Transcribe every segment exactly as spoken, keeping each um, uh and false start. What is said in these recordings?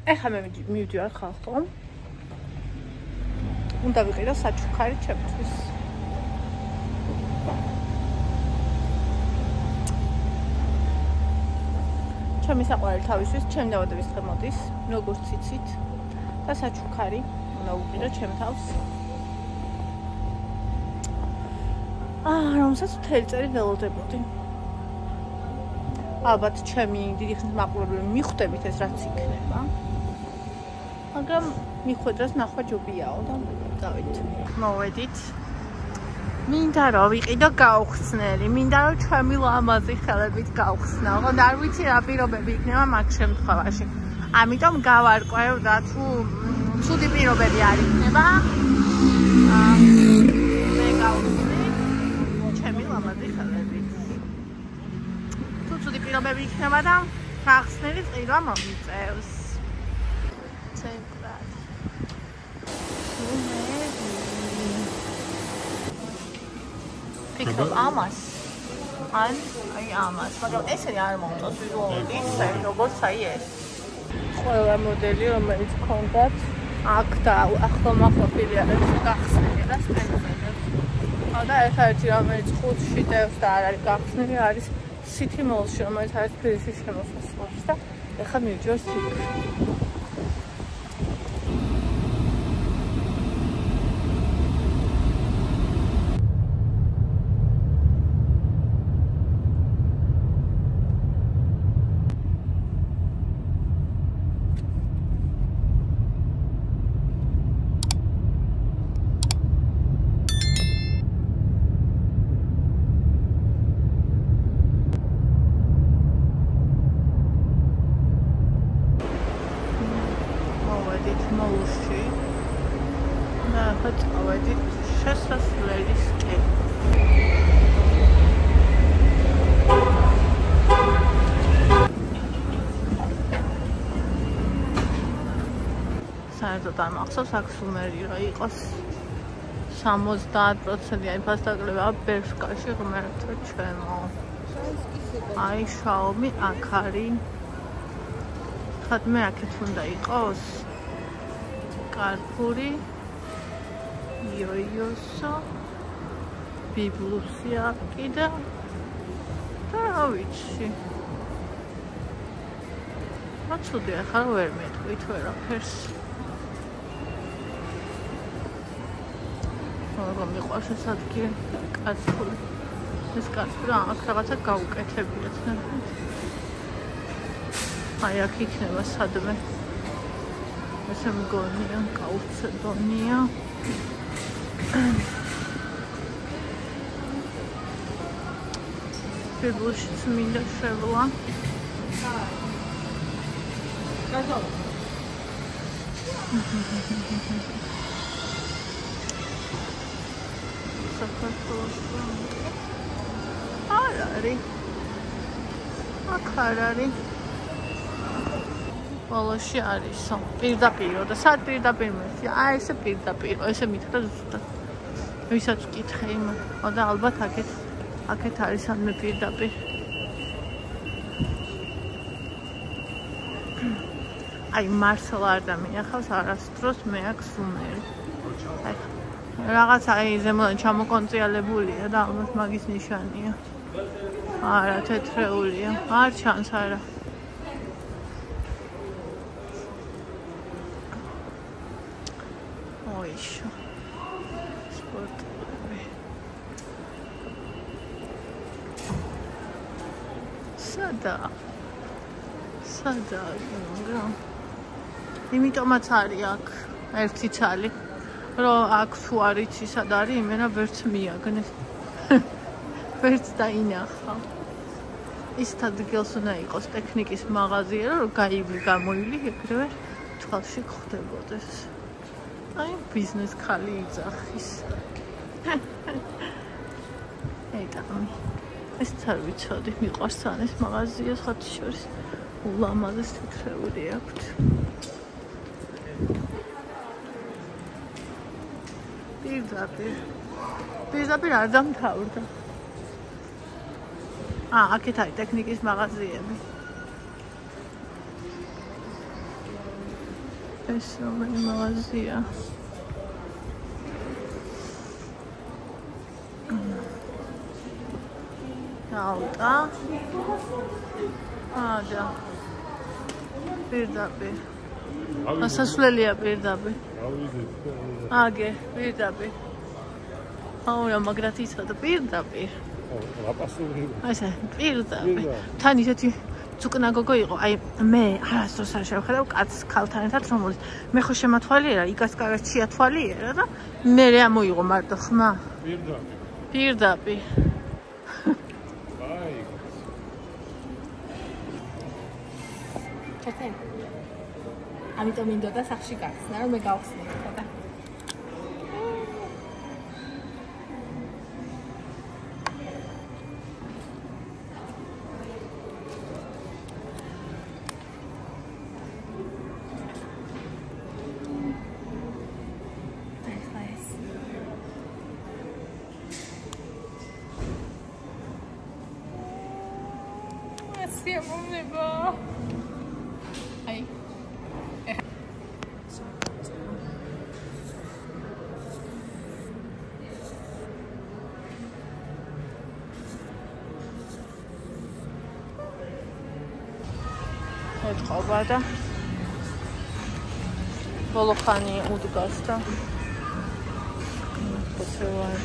ეხლა მე მივდივარ ხალხო. უნდა ვიყიდო საჩუქარი ჩემთვის. ჩემი საყვარელი თავისთვის, ჩემი დაბადების დღე მოდის, როგორც იცით, და საჩუქარი უნდა ვიყიდო ჩემ თავს. აა, რომელსაც მთელი წელი ველოდებოდი. ალბათ ჩემი დიდი ხნის მაყურებლები მიხვდებით ეს რაც იქნება. მაგრამ მიხვედრას ნახვა ჯობიაო და დავით. მოვედით. მინდა რომ ვიყიდო გაუხსნელი, მინდა რომ ჩემი ლამაზი ხელებით გავხსნაო. ხო და არ ვიცი რა პირობები იქნება მაგ შემთხვევაში. ამიტომ გავარკვევ და თუ ცუდი პირობები არ იქნება, აა მე გავხსნი ჩემი ლამაზი ხელებით. თუ ცუდი პირობები იქნება და გახსნილი წირვა მომიწევს. ცენტრად. ფიქრობ ამას. ან აი ამას, მაგრამ ესე არ მომწონს ვიზუალურად ისე როგორც აი ეს. ყველა მოდელი რომელიც გქონდათ აქ და ახლო მახლო ფილიალებში გახსნილი და სტენდებს. და ერთ-ერთი რომელიც ხუთში დევს და არ არის გახსნილი არის City Mall-ში, რომელიც არის თბილისის შემოსასვლელში და ეხლა მივდივარ City-ში. საერთოდ არ მახსოვს აქ სუმერი რა იყოს სამოცდაათ პროცენტიანი ფასდაკლება ბერშკაში ღმერთო ჩემო. აი Xiaomi აქ არის. ხათმე აქეთ უნდა იყოს. კარფური იოიოსო ბიბლუსია კიდე და რა ვიცი. მაცუდი ახლა ვერ მეტყვით ვერაფერს. რომ მიყვარს ეს ადგილი კარფური. ეს კარფური აქ რაღაცა გაუკეთებიათ ნახეთ. აი აქ იქნება სადმე. ესე მგონია გაუცდონია. ბიბლუშიც მინდა შევლა. კაცო. არ არის. აქ არ არის. ბოლოში არისო. პირდაპირო და სად პირდაპირ მეთქი? აი ესე პირდაპირო, ესე მითხრა ზუსტად. ვისაც ვკითხე იმან. და ალბათ აქეთ აქეთ არის ამე პირდაპირ. აი მარსელა არ დამინახავს არასდროს მე აქ სუმერი. აი რაღაც აი ზემოდან ჩამოკონწიალებულია და ალბათ მაგის ნიშანია. არა, თეთრეულია. არ ჩანს არა. ოიშო. სპორტული. სადა. სადა, მაგრამ იმიტომაც არის აქ ერთი ცალი. რომ აქ თუ არ იცი სად არის, იმენა ვერც მიაგნეს. ვერც დაინახა. ის ადგილს უნდა იყოს ტექნიკის მაღაზია, რომ გაივლი გამოივლი, ეგრევე თვალში გხვდებოდეს. აი ბიზნეს ხალი იძახის. ეტამი. ეს არ ვიცოდი, მიყვარს თან ეს მაღაზია სხვათა შორის. ულამაზეს თეთრეული აქვს. პირდაპირ. პირდაპირ არ დამთავრდა. აა, აქეთ არის ტექნიკის მაღაზიები. ეს რომელი მაღაზია. აუტა. აჯა. პირდაპირ. ასასვლელია პირდაპირ. აგე, პირდაპირ. აუ რა მაგრად იცოდა პირდაპირ. ლაპასური. ასე, პირდაპირ. თან ისეთი ცუკნა გოგო იყო, აი მე არასდროს არ შევხედავ კაცს ქალთან ერთად რომელიც მე ხო შემათვალიერა, იკას კარგად შეათვალიერა და მე რა მოიღო მარტო ხმა. პირდაპირ. პირდაპირ. აი. ჩათე. ამიტომ მინდოდა სახში გახსნა, რომ მე გავხსნი ხოდა. სიამოვნება. აი. ეთყობა და ბოლოხანი უდგას და ხოცევარ.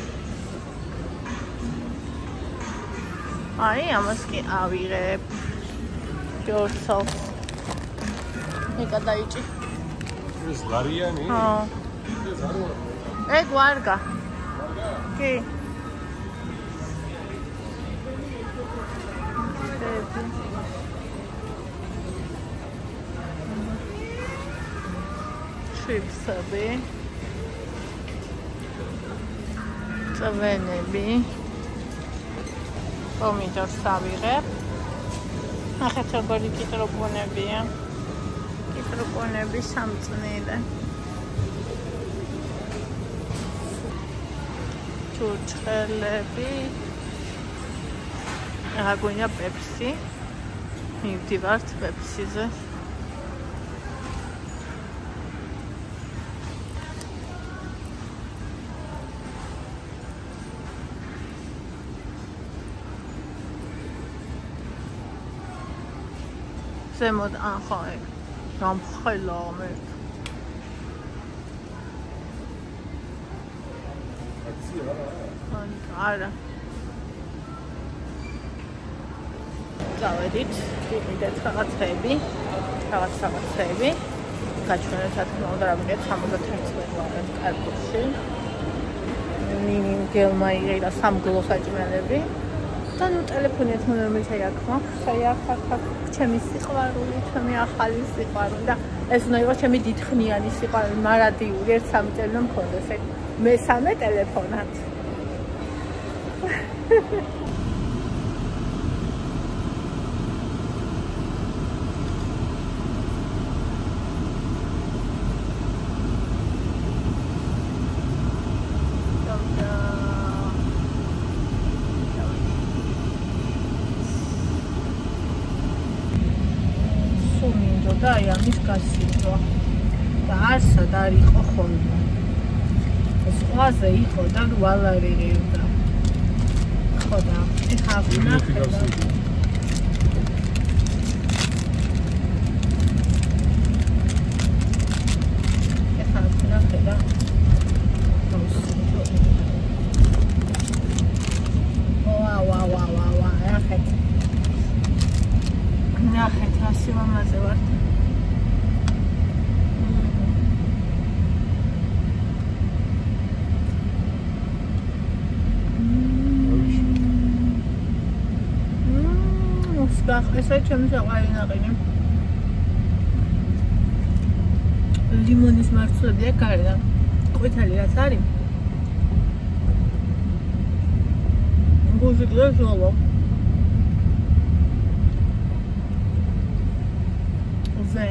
აი, ამას კი ავიღებ. yourself. ეკა დაიჭი. ეს ლარიანი? აა. ეს არ ვარ. ეგ ვარგა. კი. ჩიპსები. წვენები. პომიდორს ავიღებ. ახეთ როგორი კიტროპონებია. კიტროპონები სამწნილი. ჩურჩხელები. რა გვინდა პეპსი. მივდივართ პეპსიზე. ზემოთ ახლა გამხელა მე. არა. წავედით, ვიყიდეთ რაღაცები, რაღაც რაღაცები. გაჩვენეთ რა თქმა უნდა, რა ვიღეთ ხამოცდაერთი ლარად კარგოში. ნინიმ გელმა იღირა სამგლო საჭმელები. და ნუ ტელეფონით რომელიც აი აქ მაქვს, აი აქ აქ აქ ჩემი სიყვარული, ჩემი ახალი სიყვარული და ეს უნდა იყოს ჩემი დიდხნიანი სიყვარული, მარადიული, ერთ სამი წელი რომ მქონდეს ეგ მესამე ტელეფონად. და აი ამის გასცვა და არსად არ იყო ხოლმე ეს ყვაზე იყო და ვალარი ღირდა ხო და ეხა ვნახე და ეხა ვნახე და ვა ვა ვა ვა ვა ნახეთ ნახეთ ასე მომაზე ვარ ეს არის ჩემი საყვარელი ნაყინი. ლიმონის მარცვლები აქ გარედან. ყვითელი რაც არის. გუჟი და ჟოლო. ზე.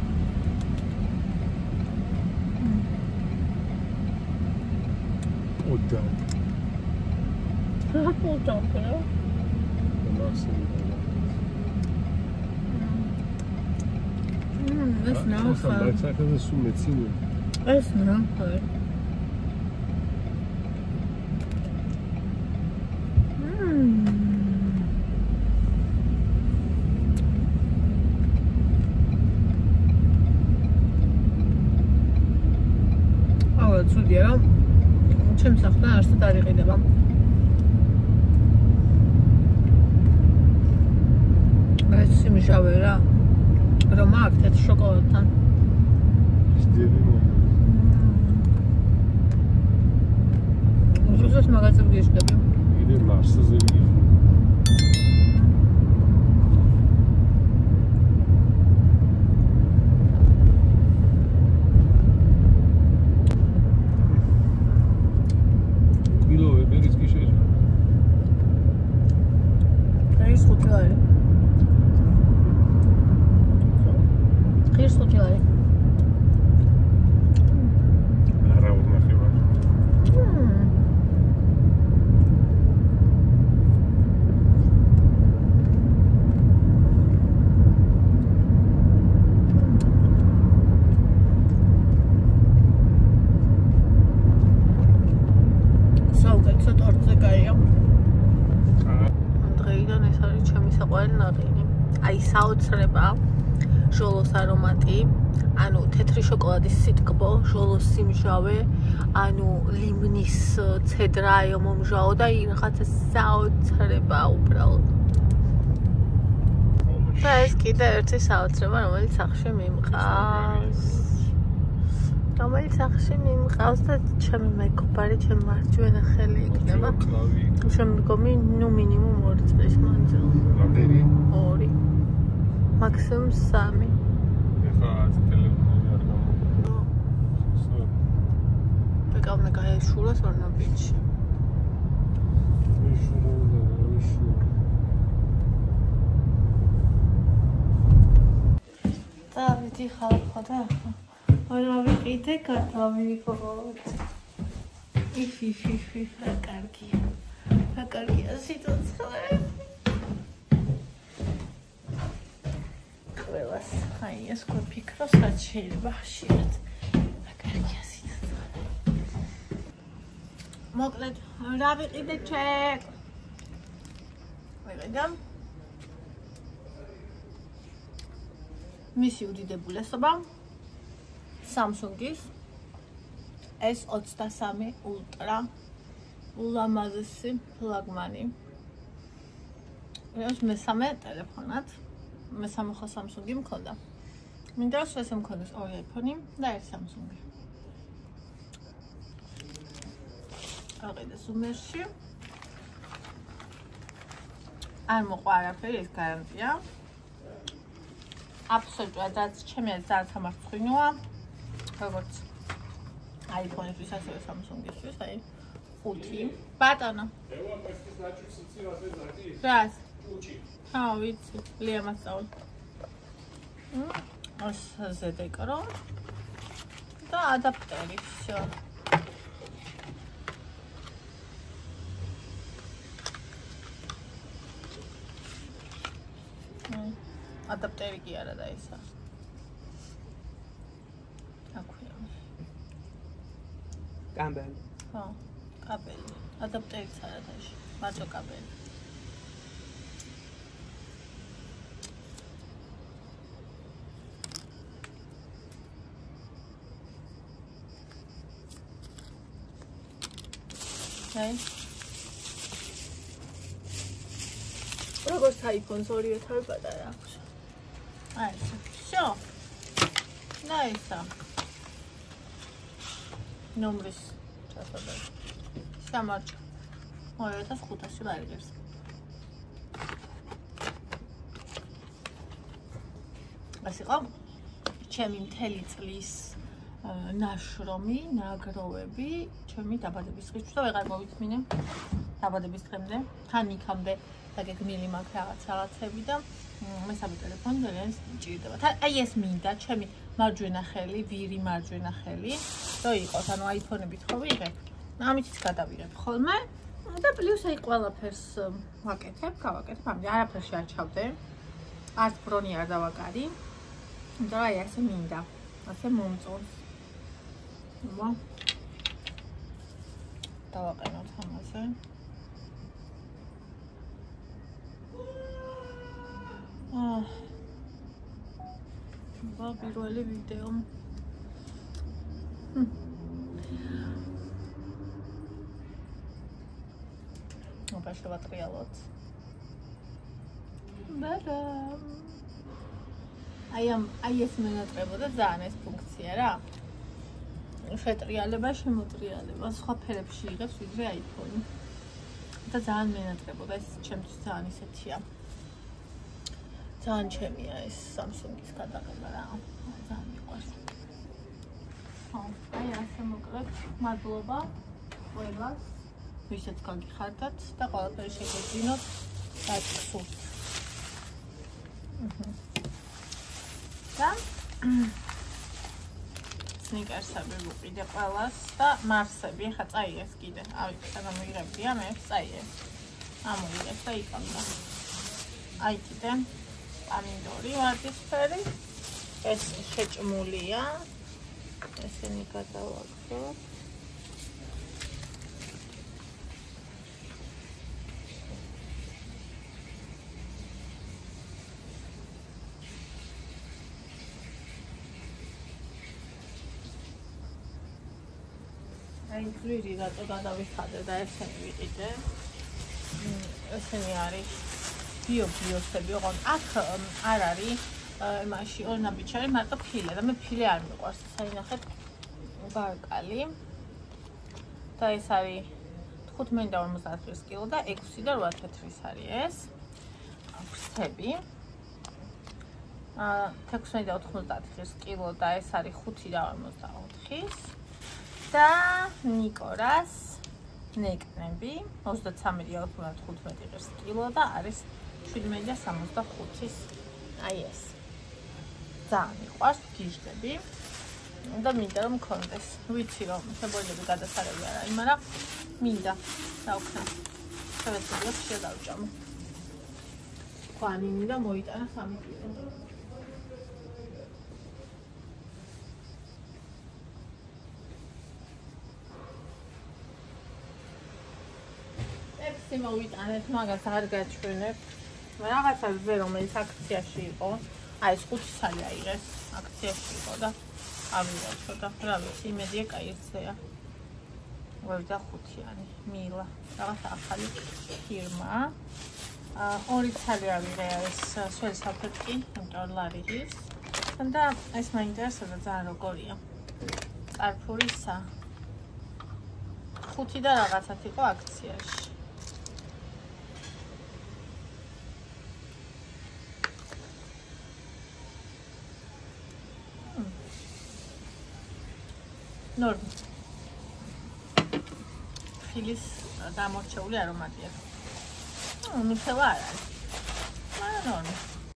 ოდა. ოდა, რა? მასე. ეს ნახე. საერთოდ სულ მეცინია. ეს ნახე. ცუდია რომ ჩემს სახლთან არსად არ იყიდება. ეს სიმჟავე რა რომ აქ თეთრ შოკოლადთან. ისდები მოიგო. უზუსტად მაგაზე ვიშვები. იდე მარსზე ვიშვები. საოცრება ჟოლოს არომატი, ანუ თეთრი შოკოლადის სიტკბო, ჟოლოს სიმჟავე, ანუ ლიმნის ცედრა მომჟავო და რაღაცა საოცრება უბრალოდ. და ეს კიდე ერთი საოცრება, რომელიც სახლში მიმყავს. რომელიც სახლში მიმყავს და ჩემი მეგობარი, ჩემი მარჯვენა ხელი იქნება. შემდგომი ნუ მინიმუმ ორი წლის მანძილზე. რამდენი? ორი. Максимум сами. ეხლა ტელეფონი არ გამო. Пекавна гая шура сорна бичი. ვიშურა, ვიშურა. დავიდი ხალხო და არა ვიყიდე გადავიღოთ. იფ იფ იფ იფ რა კარგია. რა კარგია სიტუაცია. ყველას აი ეს გვიფიქროს რაც შეიძლება ხშირად რა კარგია სიტუაცია. მოკლედ რა ვიყიდე ჩეკ ვიყიდე მისი უდიდებულესობა Samsung-ის ეს ოცდასამი Ultra ულამაზესი ფლაგმანი. ეს მესამე ტელეფონად მესამე ხო Samsung-ი მქონდა. მინდა რომ ეს მქონდეს ორი iPhone-ი და ერთი Samsung-ი. აღედა ზუმერში. არ მოყვა არაფერი, ეს გარანტია. აბსოლუტურად ჩემი ძალიან სამარცხვინოა. როგორც iPhone-ისთვის, ასევე Samsung-ისთვის, აი ხუთი. ბატონო. ევა პესკის ნაჩვენს იცი რა ზეთი? რას? უჩი. ხა, ვიცი, ლია მასწავლ. ას ზედეკრო. და ადაპტერი, всё. ადაპტერი კი არა და ისა. აქვეა. კაბელი. ხო, კაბელი. ადაპტერიც არა დაში. მარტო კაბელი. აი. როგორც iPhone-ს ორივე თავი პატარა აქვს. აი, всё. და ისა. ნომრის ჩასაბერი. სამარჯო. ორი ათას ხუთასი ვარიგებს. ეს იყო ჩემი მთელი წლის ნაშრომი, ნაგროვები, ჩემი დაბადების დღისთვის და ვეღარ მოვიწმინე დაბადების დღემდე, თან იქამდე დაგეგმილი მაქვს რაღაც რაღაცები და მესამე ტელეფონი ძალიან მჭირდება. აი ეს მინდა, ჩემი მარჯვენა ხელი, ვირი მარჯვენა ხელი, რომ იყოს, ანუ iPhone-ებით ხო ვიღებ. ამითიც გადავიღებ ხოლმე და პლუს აი ყველაფერს ვაკეთებ, გავაკეთებ, ამიტომ არაფერში არ ჩავდე. არც ბრონი არ დავაკარი. და აი ასე მინდა. ასე მომწონს. ვა. დავაყენოთ ამაზე. აა. ვა პირველი ვიდეო. ოპა შევატრიალოთ. ბაბა. აი ამ აი ეს მენატრებოდა ძალიან ეს ფუნქცია რა. შეტრიალება, შემოტრიალება, სხვა ფერებში იღებს ვიდრე iPhone. და ძალიან მენატრებოდა ეს ჩემთვის ძალიან ისეთია. ძალიან ჩემია ეს Samsung-ის გადაღება რა. ძალიან მიყვარს. ხო, აი ასე მოკლედ, მადლობა ყველას, ვისაც გაგიხარდათ და ყველაფერი შეგეძინოთ და გსურთ. და სნიკერსები ვუყიდე ყველას და მარსები, ხა წაიეს კიდე. ავი, სანამ ვიღებდია, მე წაიეს. ამოიღეს და იკამდა. აი კიდე პამინდორი ვარდისფერი. ეს შეჭმულია. ესენი გადავაგდოთ. აი ხვირი რატო გადავიხადე და ესენი ვიყიდე. ესენი არის ბიო ბიოსები, ოღონდ აქ არ არის იმაში ორნაბიჩარი, მარტო ფილე და მე ფილე არ მიყვარს. საინახეთ ბარკალი. და ეს არის თხუთმეტი და ორმოცდაათი კილო და ექვსი და რვა თეთრის არის ეს. ბრსები. აა ექვსმეტი და ოთხმოცდაათი კილო და ეს არის ხუთი და ორმოცდაოთხი. და ნიკორას ნეკნები ოცდაცამი და ოთხმოცდათხუთმეტი კილო და არის შვიდმეტი და სამოცდახუთის აი ეს. ძალიან მიყვარს გიჟდები და მინდა რომ მქონდეს. ვიცი რომ შებოილები გადასარევი არ არის, მაგრამ მინდა დავქნა. შევეცდიოთ შედავჭამო. ყვანი და მოიტანა სამი კილო. ექვსი მოვიტანეთ, მაგას არ გაჩვენებ. რაღაცაზე რომელიც აქციაში იყო. აი ეს ხუთი სალი აიღეს, აქციაში იყო და ავიღო და რა ვიცი, იმედია კაი ესეა. ვერდა ხუთიანი, მილა. რაღაც ახალი ფირმა. აა ორი ცალი ავიღე ეს სველი საფრთხი, იმიტომ ლარიჯის. და ეს მაინტერესებდა ძალიან როგორია. წარფურისა. ხუთი და რაღაცათ იყო აქციაში. ნორმი. ფილის დამორჩეული არომატია. ნუ ნუ ფელა არ არის. მაგრამ ნორმი.